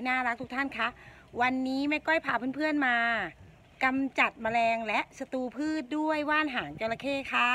ที่น่ารักทุกท่านคะวันนี้แม่ก้อยพาเพื่อนๆมากำจัดแมลงและศัตรูพืชด้วยว่านหางจระเข้ค่ะ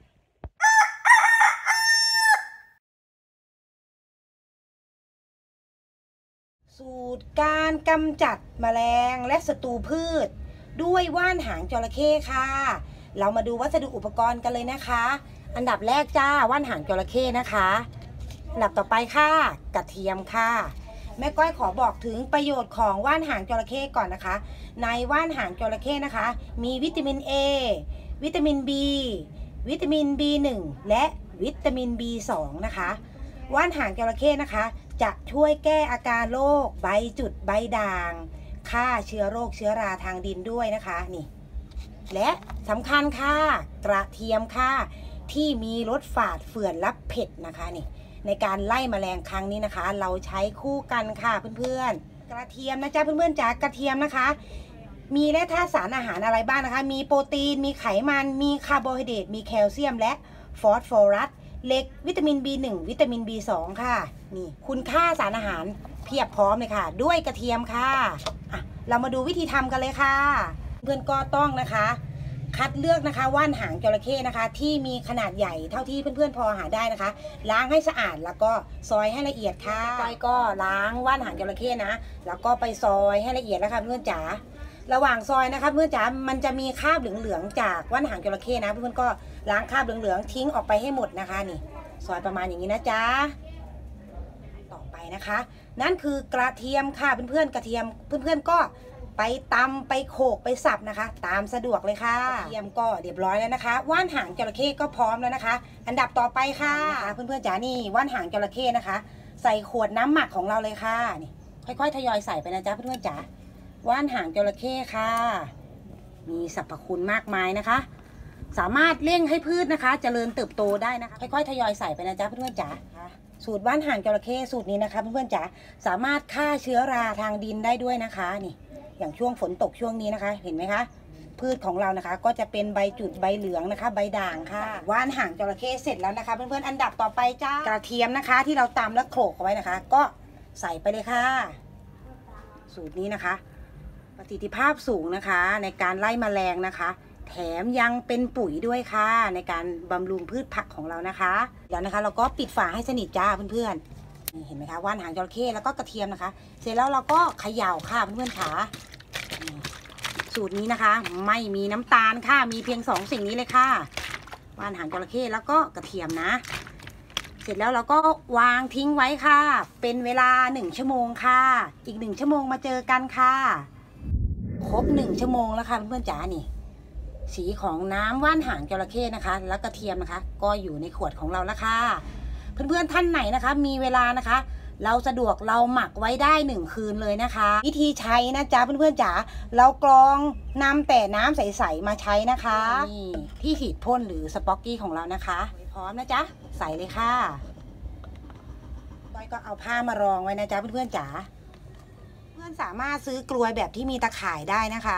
สูตรการกำจัดแมลงและศัตรูพืชด้วยว่านหางจระเข้ค่ะเรามาดูวัสดุอุปกรณ์กันเลยนะคะอันดับแรกจ้าว่านหางจระเข้นะคะอันดับต่อไปค่ะกระเทียมค่ะแม่ก้อยขอบอกถึงประโยชน์ของว่านหางจระเข้ก่อนนะคะในว่านหางจระเข้นะคะมีวิตามิน A วิตามิน B วิตามิน B1 และวิตามิน B2 นะคะว่านหางจระเข้นะคะจะช่วยแก้อาการโรคใบจุดใบด่างฆ่าเชื้อโรคเชื้อราทางดินด้วยนะคะนี่และสำคัญค่ะกระเทียมค่ะที่มีรสฝาดเฝื่อนและเผ็ดนะคะนี่ในการไล่แมลงครั้งนี้นะคะเราใช้คู่กันค่ะเพื่อนๆกระเทียมนะจ๊ะเพื่อนๆจ๋ากระเทียมนะคะมีแร่ธาตุสารอาหารอะไรบ้างนะคะมีโปรตีนมีไขมันมีคาร์โบไฮเดรตมีแคลเซียมและฟอสฟอรัสเหล็กวิตามิน B1 วิตามิน B2 ค่ะนี่คุณค่าสารอาหารเพียบพร้อมเลยค่ะด้วยกระเทียมค่ะเรามาดูวิธีทำกันเลยค่ะเพื่อนก็ต้องนะคะคัดเลือกนะคะว่านหางจระเข้นะคะที่มีขนาดใหญ่เท่าที่เพื่อนๆพอหาได้นะคะล้างให้สะอาดแล้วก็ซอยให้ละเอียดค่ะก้อยก็ล้างว่านหางจระเข้นะแล้วก็ไปซอยให้ละเอียดแล้วค่ะเพื่อนจ๋าระหว่างซอยนะคะเพื่อนจ๋ามันจะมีคราบเหลืองๆจากว่านหางจระเข้นะเพื่อนๆก็ล้างคราบเหลืองๆทิ้งออกไปให้หมดนะคะนี่ซอยประมาณอย่างนี้นะจ๊ะต่อไปนะคะนั่นคือกระเทียมค่ะเพื่อนๆกระเทียมเพื่อนๆก็ไปตำไปโขกไปสับนะคะตามสะดวกเลยค่ะกระเทียมก็เรียบร้อยแล้วนะคะว่านหางจระเข้ก็พร้อมแล้วนะคะอันดับต่อไปค่ะเพื่อนๆจ๋านี่ว่านหางจระเข้นะคะใส่ขวดน้ำหมักของเราเลยค่ะนี่ค่อยๆทยอยใส่ไปนะจ๊ะเพื่อนๆจ๋าว่านหางจระเข้ค่ะมีสรรพคุณมากมายนะคะสามารถเร่งให้พืชนะคะเจริญเติบโตได้นะคะค่อยๆทยอยใส่ไปนะจ๊ะเพื่อนๆจ๋าสูตรว่านหางจระเข้สูตรนี้นะคะเพื่อนๆจ๋าสามารถฆ่าเชื้อราทางดินได้ด้วยนะคะนี่อย่างช่วงฝนตกช่วงนี้นะคะเห็นไหมคะพืชของเรานะคะก็จะเป็นใบจุดใบเหลืองนะคะใบด่างค่ะว่านหางจระเข้เสร็จแล้วนะคะเพื่อนๆอันดับต่อไปจ้ากระเทียมนะคะที่เราตำแล้วโขลกเอาไว้นะคะก็ใส่ไปเลยค่ะสูตรนี้นะคะประสิทธิภาพสูงนะคะในการไล่แมลงนะคะแถมยังเป็นปุ๋ยด้วยค่ะในการบำรุงพืชผักของเรานะคะแล้วนะคะเราก็ปิดฝาให้สนิทจ้าเพื่อนๆเห็นไหมคะว่านหางจระเข้แล้วก็กระเทียมนะคะเสร็จแล้วเราก็เขย่าค่ะเพื่อนๆค่ะสูตรนี้นะคะไม่มีน้ำตาลค่ะมีเพียง2สิ่งนี้เลยค่ะว่านหางจระเข้แล้วก็กระเทียมนะเสร็จแล้วเราก็วางทิ้งไว้ค่ะเป็นเวลา1 ชั่วโมงค่ะอีก1 ชั่วโมงมาเจอกันค่ะครบ1 ชั่วโมงแล้วค่ะเพื่อนๆจ๋านี่สีของน้ำว่านหางจระเข้นะคะแล้วกระเทียมนะคะก็อยู่ในขวดของเราแล้วค่ะเพื่อนๆท่านไหนนะคะมีเวลานะคะเราสะดวกเราหมักไว้ได้1 คืนเลยนะคะวิธีใช้นะจ๊ะเพื่อนๆจ๋าเรากรองนำแต่น้ำใสๆมาใช้นะคะนี่ที่ฉีดพ่นหรือสป็อกกี้ของเรานะคะพร้อมนะจ๊ะใส่เลยค่ะก้อยก็เอาผ้ามารองไว้นะจ๊ะเพื่อนๆจ๋าเพื่อนสามารถซื้อกลวยแบบที่มีตะข่ายได้นะคะ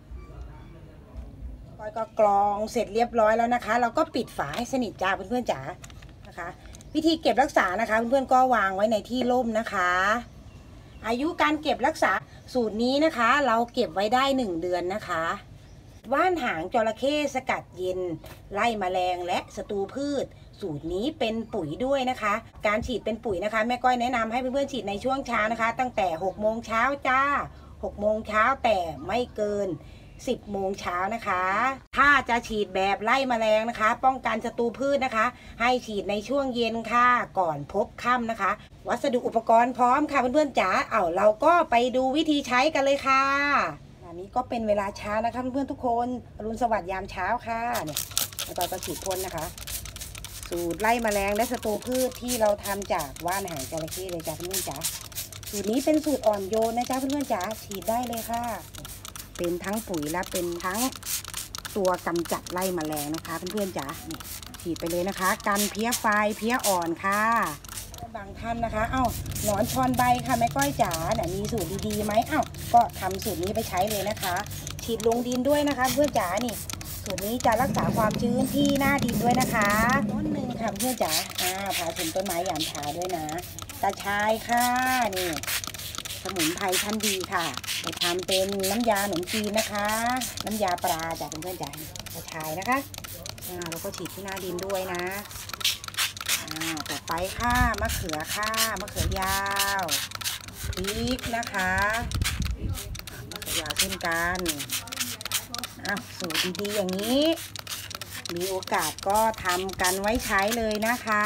ก้อยก็กรองเสร็จเรียบร้อยแล้วนะคะเราก็ปิดฝาให้สนิทจ้าเพื่อนๆจ๋านะคะวิธีเก็บรักษานะคะเพื่อนๆก็วางไว้ในที่ร่มนะคะอายุการเก็บรักษาสูตรนี้นะคะเราเก็บไว้ได้1 เดือนนะคะว่านหางจระเข้สกัดเย็นไล่แมลงและศัตรูพืชสูตรนี้เป็นปุ๋ยด้วยนะคะการฉีดเป็นปุ๋ยนะคะแม่ก้อยแนะนำให้เพื่อนๆฉีดในช่วงเช้านะคะตั้งแต่6 โมงเช้าจ้า6 โมงเช้าแต่ไม่เกิน10 โมงเช้านะคะถ้าจะฉีดแบบไล่แมลงนะคะป้องกันศัตรูพืชนะคะให้ฉีดในช่วงเย็นค่ะก่อนพบค่ำนะคะวัสดุอุปกรณ์พร้อมค่ะเพื่อนๆจ๋าเราก็ไปดูวิธีใช้กันเลยค่ะอันนี้ก็เป็นเวลาเช้านะคะเพื่อนๆทุกคนอรุณสวัสดิ์ยามเช้าค่ะเนี่ยเราจะฉีดพ่นนะคะสูตรไล่แมลงและศัตรูพืชที่เราทำจากว่านหางจระเข้เลยจ้าเพื่อนๆจ๋าสูตรนี้เป็นสูตรอ่อนโยนนะจ๊ะเพื่อนๆจ๋าฉีดได้เลยค่ะเป็นทั้งปุ๋ยและเป็นทั้งตัวกำจัดไล่แมลงนะคะเพื่อนๆจ๋าฉีดไปเลยนะคะกันเพี้ยไฟเพี้ยอ่อนค่ะบางท่านนะคะหนอนชอนใบค่ะแม่ก้อยจ๋ามีสูตรดีๆไหมก็ทำสูตรนี้ไปใช้เลยนะคะฉีดลงดินด้วยนะคะเพื่อนจ๋านี่สูตรนี้จะรักษาความชื้นที่หน้าดินด้วยนะคะต้นหนึ่งค่ะเพื่อนจ๋าพาชมต้นไม้ยามเช้าด้วยนะตะชายค่ะนี่สมุนไพรชั้นดีค่ะเราทำเป็นน้ำยาขนมจีนนะคะ น้ำยาปลาจากเพื่อนๆจากกระชายนะคะแล้วก็ฉีดที่หน้าดินด้วยนะต่อไปค่ะมะเขือค่ะมะเขือยาวพริกนะคะมะเขือยาวเช่นกันสูตรดีๆอย่างนี้มีโอกาสก็ทำกันไว้ใช้เลยนะคะ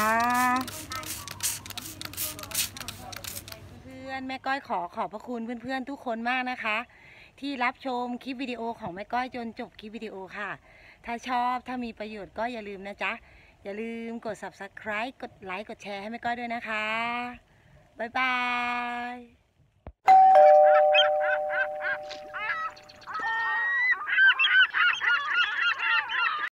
เพื่อนแม่ก้อยขอบพระคุณเพื่อนๆทุกคนมากนะคะที่รับชมคลิปวิดีโอของแม่ก้อยจนจบคลิปวิดีโอค่ะถ้าชอบถ้ามีประโยชน์ก็อย่าลืมนะจ๊ะอย่าลืมกด Subscribe กดไลค์กดแชร์ให้แม่ก้อยด้วยนะคะบ๊ายบาย